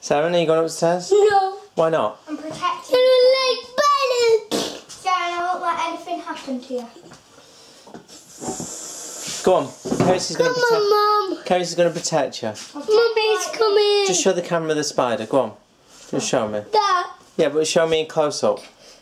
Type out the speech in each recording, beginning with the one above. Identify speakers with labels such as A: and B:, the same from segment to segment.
A: Sarah, are you going upstairs?
B: No.
A: Why not?
C: I'm protecting
B: I don't like spiders.
C: Sarah, I won't let anything happen to you.
A: Go on. Kaisy's going to
B: Come on,
A: protect. Kaisy's going to protect you.
B: Mummy's coming.
A: Just show the camera the spider. Go on. Just show me.
B: Dad.
A: Yeah, but show me in close up.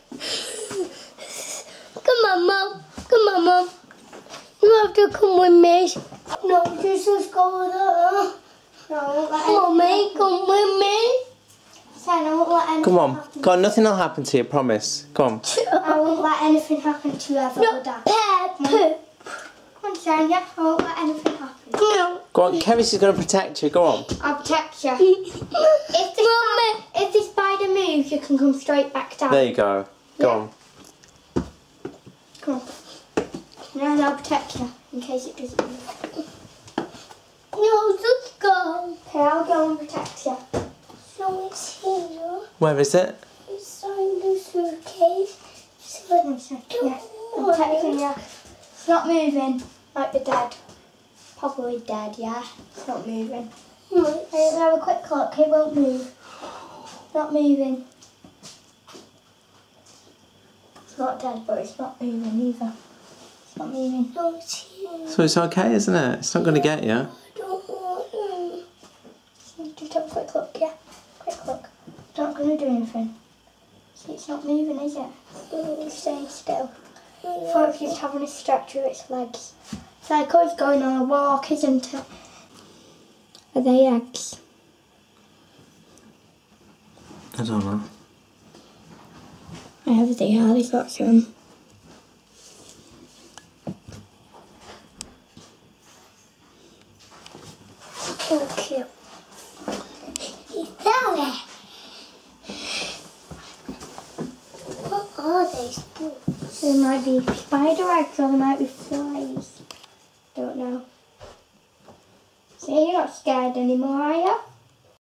B: Come on, Mum. Come on, Mum. You have to come with me. No, just go with her.
C: No, I won't let anything
B: Mummy, come with me.
C: Sarah, I won't let anything
A: Come on.
C: happen.
A: Go on, nothing will happen to you, promise. Go on.
C: I won't let anything happen to you ever,
B: No,
C: Dad.
B: Pepper.
C: Come on, Sarah, yeah, I won't let anything happen.
B: No.
A: Go on, Kaisy's going to protect you. Go on.
C: I'll protect you.
B: Mummy.
C: If the spider moves, you can come straight back down.
A: There you go. Go
C: Yeah.
A: on.
C: Come on. And I'll protect you in case it doesn't move.
B: No, just go.
C: Okay, I'll go and protect you.
B: So it's here.
A: Where is it?
B: It's on the suitcase.
C: Yeah, I'm protecting you. It's not moving like the dead. Probably dead, yeah. It's not moving. Hey, have a quick look. It won't move. Not moving. It's not dead, but it's not moving either. It's not moving.
B: No, it's here.
A: So it's okay, isn't it? It's not going to get you.
B: I don't want them.
C: Just have a quick look, yeah. Quick look. It's not going to do anything. See, it's not moving, is it? It's staying still. I thought it was just having a stretch with its legs. It's like it's going on a walk, isn't it? Are they eggs?
A: I don't know.
C: I have they are, there's lots of them.
B: So cute. He's down there. What are these?
C: There might be spider eggs or there might be flies. Don't know. So you're not scared anymore, are you?